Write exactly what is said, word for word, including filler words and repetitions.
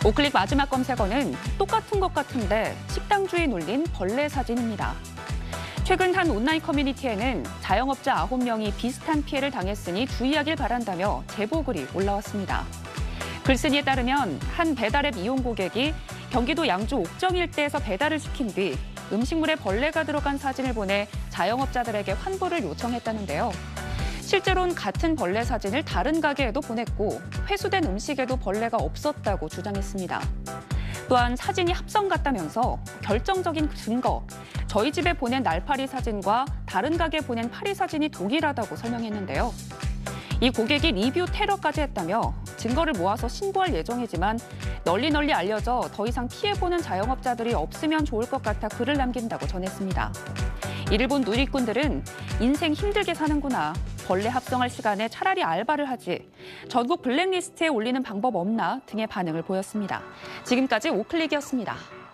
오클릭 마지막 검색어는 똑같은 것 같은데 식당 주인 올린 벌레 사진입니다. 최근 한 온라인 커뮤니티에는 자영업자 아홉 명이 비슷한 피해를 당했으니 주의하길 바란다며 제보글이 올라왔습니다. 글쓴이에 따르면 한 배달앱 이용 고객이 경기도 양주 옥정 일대에서 배달을 시킨 뒤 음식물에 벌레가 들어간 사진을 보내 자영업자들에게 환불을 요청했다는데요. 실제로는 같은 벌레 사진을 다른 가게에도 보냈고 회수된 음식에도 벌레가 없었다고 주장했습니다. 또한 사진이 합성 같다면서 결정적인 증거, 저희 집에 보낸 날파리 사진과 다른 가게에 보낸 파리 사진이 동일하다고 설명했는데요. 이 고객이 리뷰 테러까지 했다며 증거를 모아서 신고할 예정이지만 널리 널리 알려져 더 이상 피해보는 자영업자들이 없으면 좋을 것 같아 글을 남긴다고 전했습니다. 이를 본 누리꾼들은 인생 힘들게 사는구나. 벌레 합성할 시간에 차라리 알바를 하지. 전국 블랙리스트에 올리는 방법 없나 등의 반응을 보였습니다. 지금까지 오클릭이었습니다.